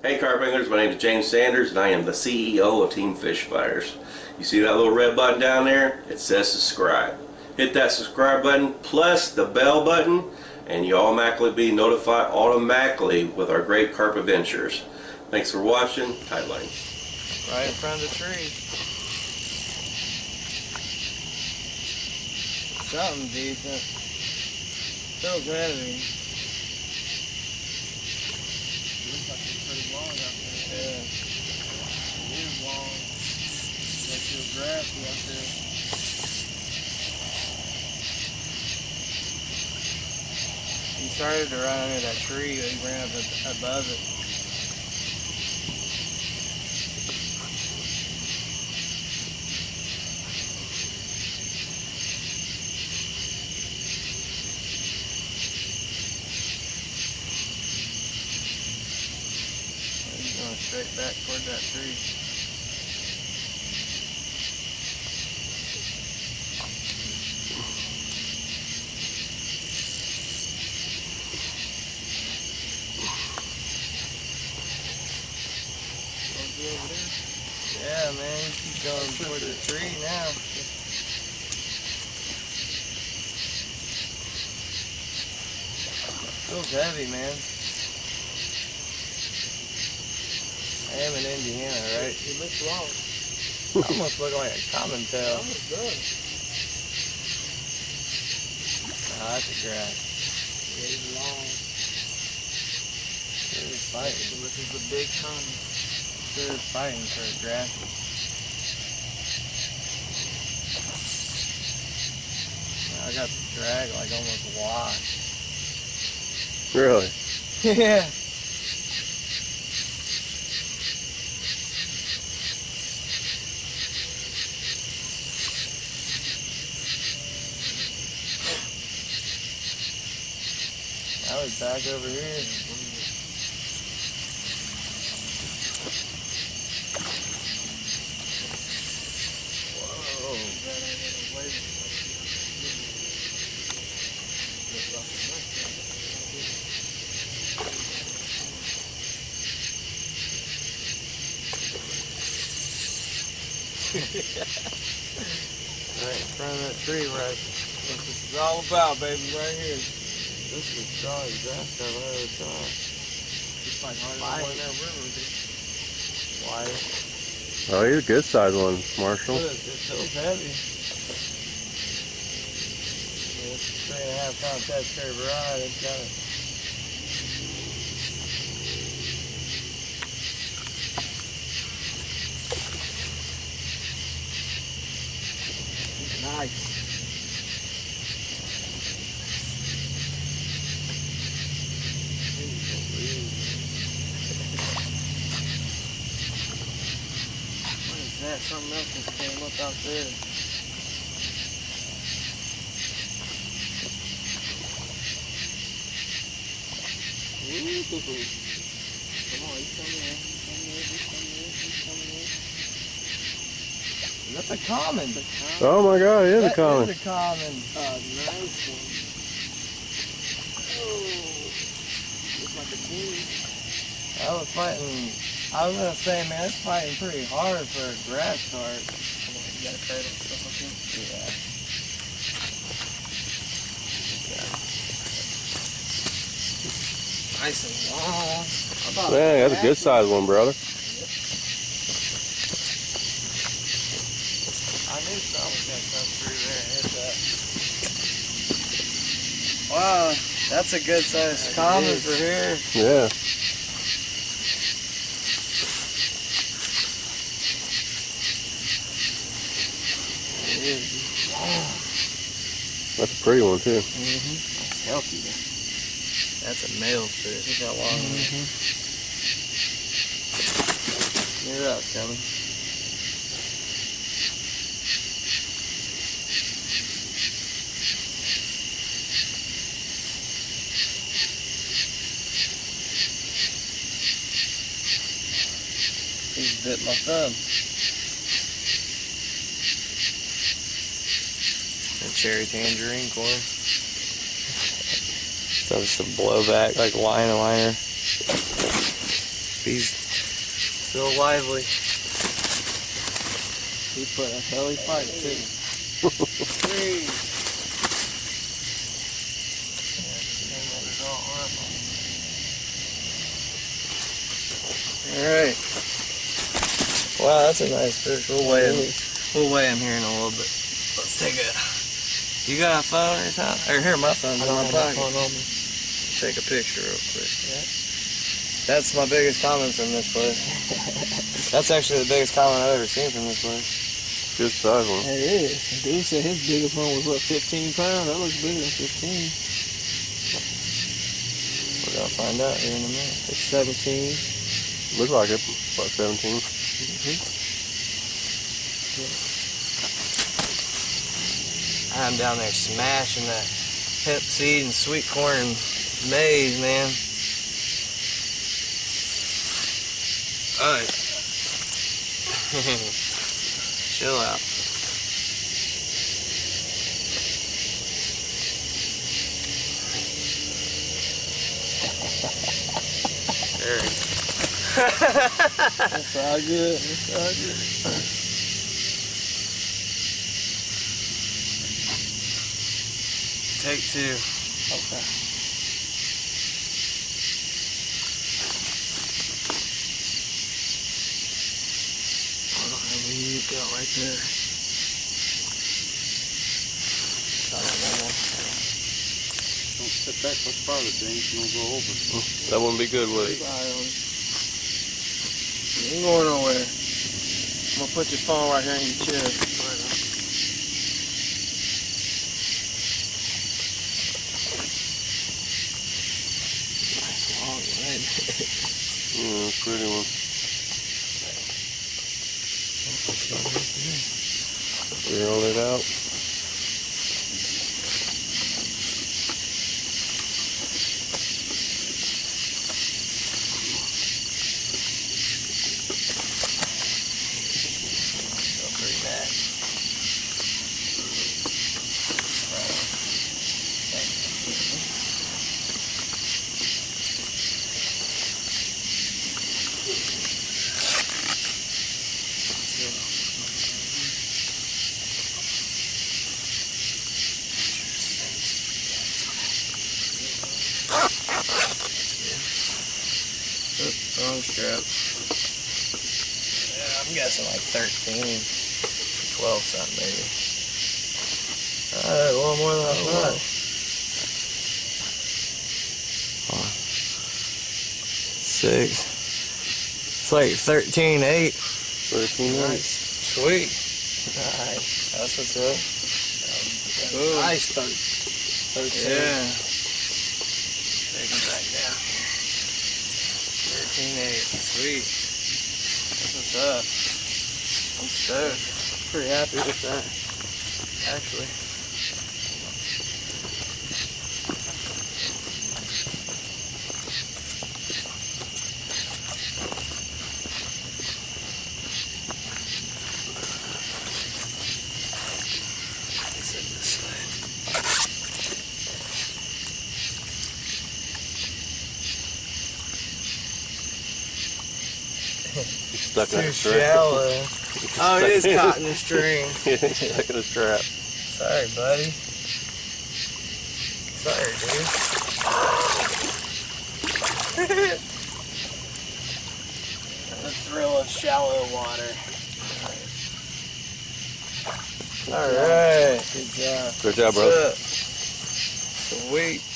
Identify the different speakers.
Speaker 1: Hey Carp Anglers, my name is James Sanders and I am the CEO of Team Fish Fighters. You see that little red button down there? It says subscribe. Hit that subscribe button plus the bell button and you automatically be notified with our great carp adventures. Thanks for watching. Tight line.
Speaker 2: Right in front of the tree. Something decent. Feels heavy. Looks like it's pretty long out there. Yeah. It is long. That feels grassy out there. He started to run under that tree, he ran up above it. He's going straight back toward that tree. Yeah, man, you keep going toward the tree now. Feels heavy, man. I am in Indiana, right? It looks long. Almost look like a common tail. Almost does. Nah, that's a grass. Yeah, it's long. It's fighting. So this is a big common. They're fighting for a grass. I got the drag like almost washed.
Speaker 1: Really?
Speaker 2: Yeah. Now he's back over here. Right in front of that tree, right? What this is all about, baby, right here. This is the strongest grass I've ever tried. It's like harder than that river, dude. Why?
Speaker 1: Oh, he's a good sized one, Marshall.
Speaker 2: It feels heavy. Yeah, it's a 3.5 pound test curve ride. It's got it. Nice. What is that? Something else just came up out there. Ooh. Come on, he's coming in. He's coming in. That's a common.
Speaker 1: Oh my God, it is a common.
Speaker 2: That is a common. Nice one. Oh, looks like a king. I was fighting. I was gonna say, man, it's fighting pretty hard for a grass carp. You got a cradle and stuff like that? Yeah. Nice and long.
Speaker 1: Man, that's a good sized one, brother.
Speaker 2: I knew something was going to come through there and hit that. Wow, that's a good size common for here.
Speaker 1: Yeah.
Speaker 2: It is. Wow.
Speaker 1: That's a pretty one, too.
Speaker 2: That's healthy. That's a male fish. Look how long it is. Knew that was coming. He's bit my thumb. A cherry tangerine corn. So just a blowback like liner. These Still lively. He put a hell of a fight too. Alright. Wow, that's a nice fish. We'll weigh him here in a little bit. Let's take a... You got a phone or something? Or here, my phone's in my pocket. Take a picture real quick. Yeah. That's my biggest comment from this place. That's actually the biggest comment I've ever seen from this place.
Speaker 3: Good size one.
Speaker 2: It is. Dude said his biggest one was, what, 15 pounds? That looks bigger than 15. We're going to find out here in a minute. It's 17.
Speaker 3: Looks like it. About 17.
Speaker 2: I'm down there smashing that hemp seed and sweet corn and maize, man. Alright. Chill out. That's all good. That's all good. Take two. Okay. There you go, right there.
Speaker 3: Don't step back much farther, James. You won't go over. That wouldn't be good, would it?
Speaker 2: You ain't going nowhere. I'm gonna put your phone right here in your chest. Nice long leg.
Speaker 3: Yeah, pretty one. Roll it out.
Speaker 2: Wrong strap. Yeah, I'm guessing like 13, 12 something maybe. Alright, a little more than I thought. 6. It's like 13.8.
Speaker 3: 13.8.
Speaker 2: Sweet. Alright, that's what's up. Cool. Nice 13. Yeah. Take it back down. 13.8. Sweet. That's what's up. I'm stoked. Pretty happy with that, actually.
Speaker 3: Stuck in a
Speaker 2: Too
Speaker 3: strap.
Speaker 2: shallow. Oh, it is caught in the string.
Speaker 3: Yeah, stuck in a strap.
Speaker 2: Sorry, buddy. Sorry, dude. The thrill of shallow water. Alright. Good job.
Speaker 3: Good job, bro.
Speaker 2: Sweet.